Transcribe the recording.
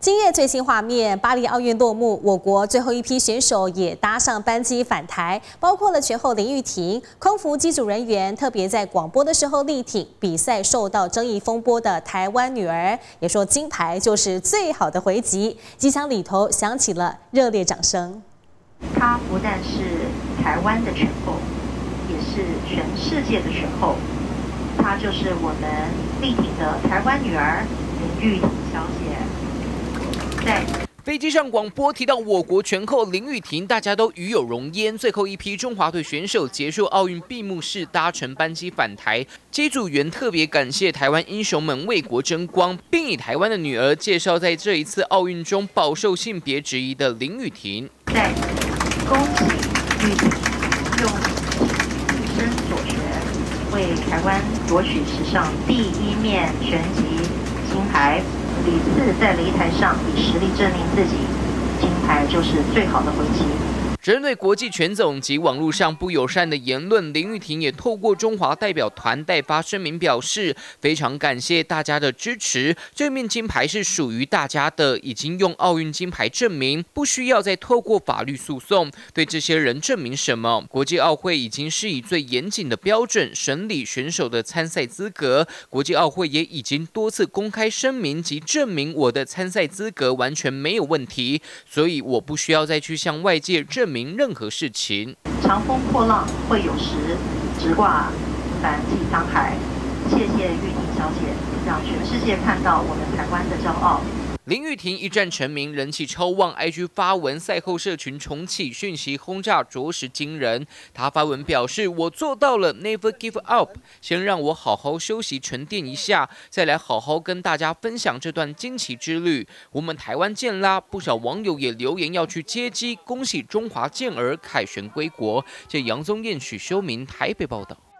今夜最新画面，巴黎奥运落幕，我国最后一批选手也搭上班机返台，包括了全后林玉婷、空服机组人员，特别在广播的时候力挺比赛受到争议风波的台湾女儿，也说金牌就是最好的回击。机场里头响起了热烈掌声。 她不但是台湾的拳后，也是全世界的拳后，她就是我们力挺的台湾女儿林玉婷小姐。 在飞机上广播提到我国拳后林玉婷，大家都与有荣焉。最后一批中华队选手结束奥运闭幕式，搭乘班机返台。机组员特别感谢台湾英雄们为国争光，并以台湾的女儿介绍在这一次奥运中饱受性别质疑的林玉婷。 在恭喜玉婷用以身所学，为台湾夺取史上第一面拳击金牌。 屡次在擂台上以实力证明自己，金牌就是最好的回击。 针对国际拳总及网络上不友善的言论，林玉婷也透过中华代表团代发声明，表示非常感谢大家的支持，这面金牌是属于大家的，已经用奥运金牌证明，不需要再透过法律诉讼对这些人证明什么。国际奥会已经是以最严谨的标准审理选手的参赛资格，国际奥会也已经多次公开声明及证明我的参赛资格完全没有问题，所以我不需要再去向外界证明任何事情。 长风破浪会有时，直挂帆济沧海。谢谢玉婷小姐，让全世界看到我们台湾的骄傲。 林玉婷一战成名，人气超旺 ，IG 发文赛后社群重启，讯息轰炸着实惊人。她发文表示：“我做到了 ，Never give up。先让我好好休息沉淀一下，再来好好跟大家分享这段惊奇之旅。我们台湾见啦！”不少网友也留言要去接机，恭喜中华健儿凯旋归国。这杨宗彦、许修明台北报道。